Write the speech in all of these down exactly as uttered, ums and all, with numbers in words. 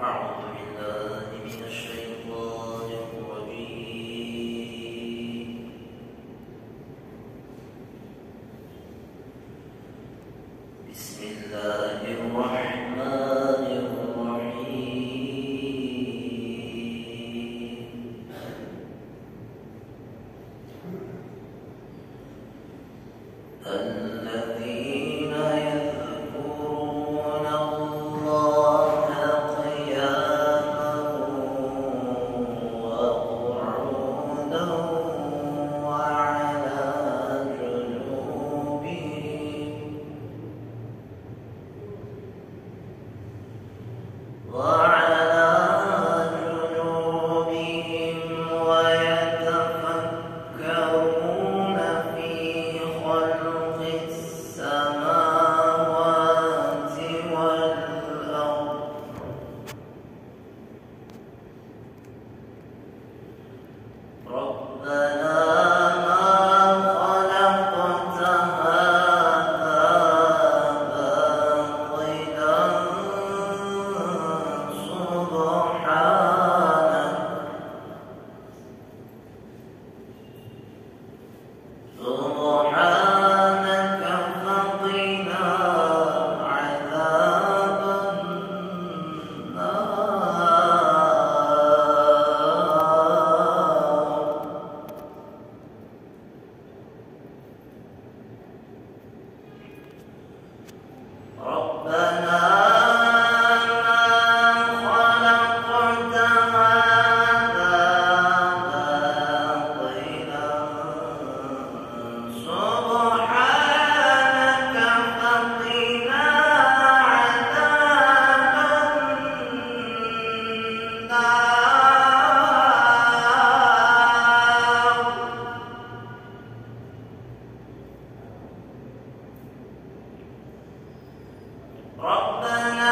أعوذ بالله من الشيطان الرجيم. بسم الله الرحمن الرحيم. الذين يذكرون الله قياما وقعودا وعلى جنوبهم وعلى جنوبهم ويتفكرون في خلق السماوات والأرض ربنا ما خلقت هذا باطلا سبحانك سبحانك فقنا عذاب النار. ربنا ما خلقت هذا باطلا سبحانك فقنا عذاب النار. ربنا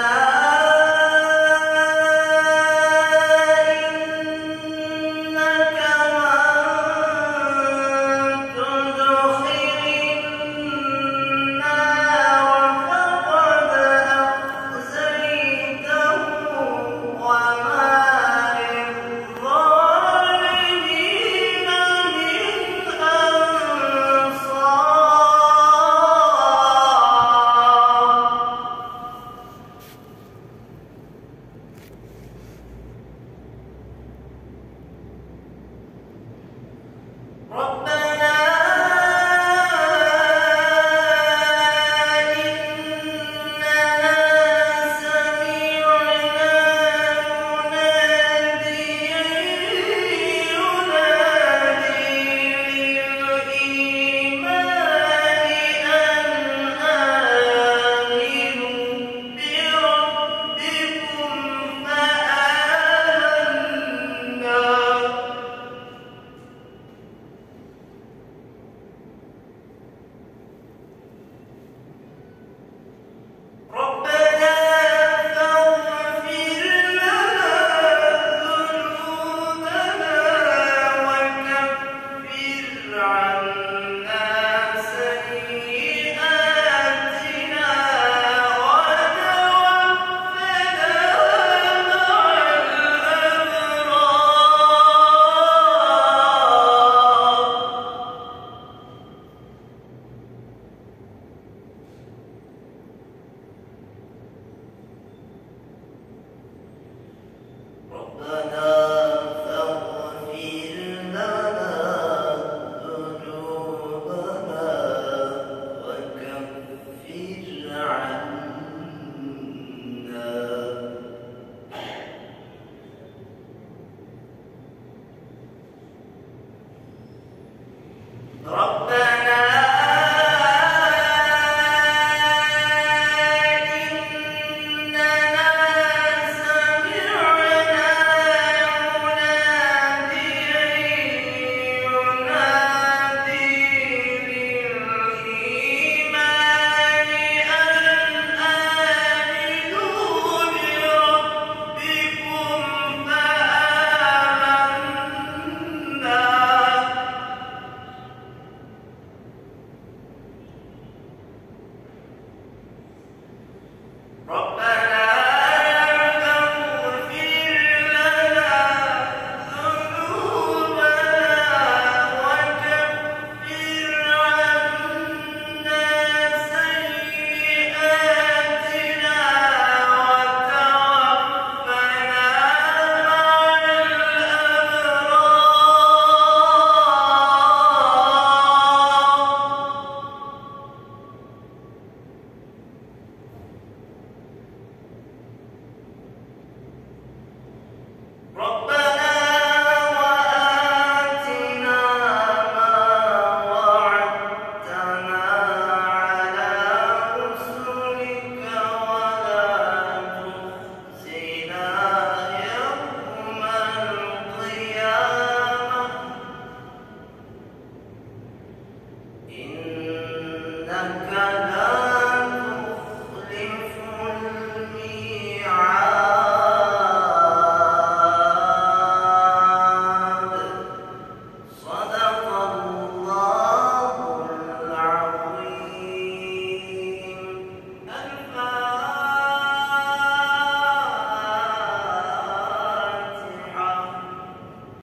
إنك من تدخل النار فقد أخزيته وما للظالمين من أنصار. ربنا إننا سمعنا مناديا ينادي للإيمان أن آمنوا بربكم فآمنا. ربنا فاغفر لنا ذنوبنا وكفر عنا سيئاتنا وتوفنا مع الأبرار. ربنا